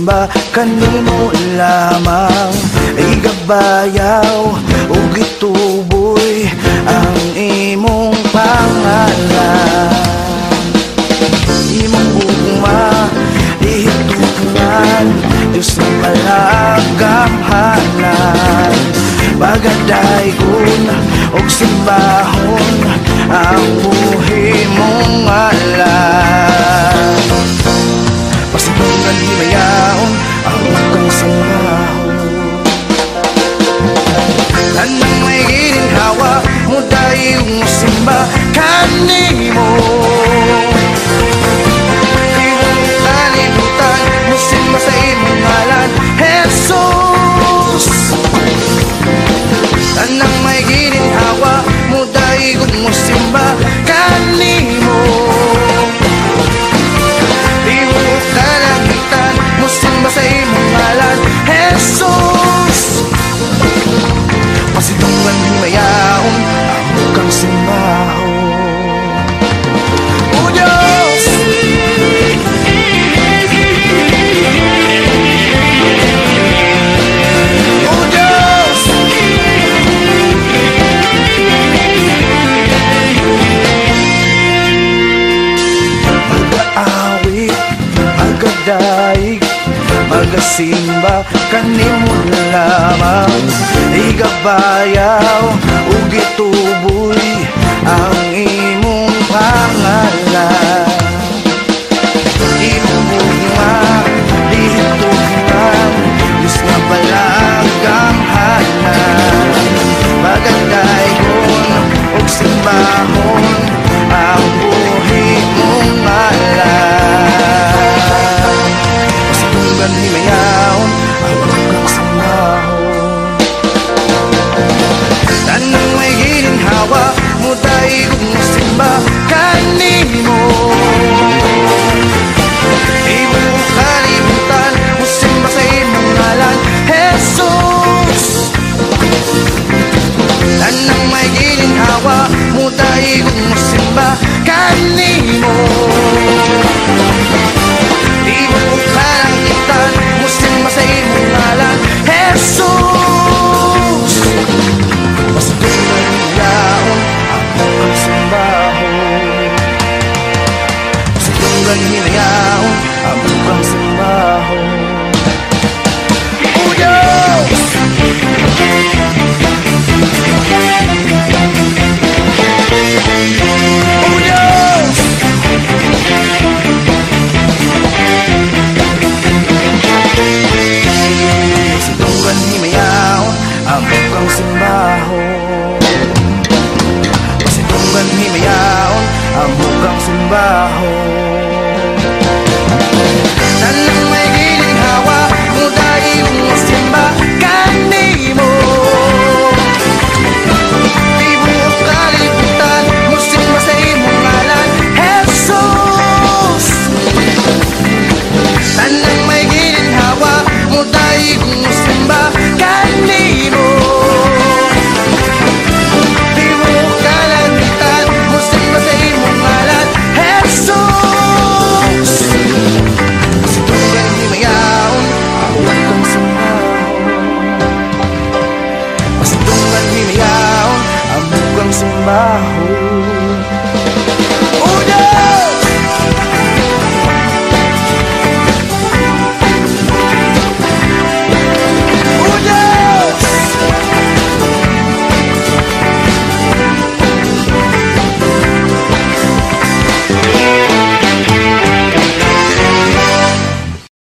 simba kanimo lamang. Igabayaw ug gituboy ang imong pangalan. Imong ugma ihitunan, Diyos na malagamhanan. Magadayeg ug simbahon ang buhi mong ngalan. Pasitungan himayaon ang kang sangahon. Tanang may gininhawa mo dayeg mo simba kanimo. Kalibutan mo simba sa imong ngalan, Jesus. Tanang may gininhawa mo dayeg mo simba kanimo. Tibuok kalangitan mo simba sa imong ngalan, Jesus. Pasitunggan himayaon ang kang simbahon. O Diyos, O Diyos, mag-aawit, magadayeg, magasimba kanimo lamang. Igabayaw ug gituboy ang imong pangalan. Imong ugma dihitunan, Diyos na malagamhanan. Magadaygon ug simbahon ang buhi mong ngalan. Pasitungan himayaon ang kang sangahon. Tanang may gininhawa mo dayeg mo simba kanimo. Tibuok kalibutan mo simba sa imong ngalan, Jesus. Tanang may gininhawa mo dayeg mo simba kanimo. Tibuok kalangitan mo simba sa imong ngalan, Jesus. Pasitungan himayaon ang kang simbahon. Pasitungan himayaon ang kang simbahon. O Diyos, O Diyos, pasitungan himayaon ang kang simbahon. Pasitungan himayaon ang kang simbahon. Tanang may gininhawa mo dayeg mo simba kanimo. Tibuok kalibutan mo simba sa imong ngalan, Jesus. Tanang may gininhawa mo dayeg mo simba kanimo. Tibuok kalangitan mo simba sa imong ngalan, Jesus. Pasitungan himayaon ang kang simbahon. Pasitungan himayaon ang kang simbahon.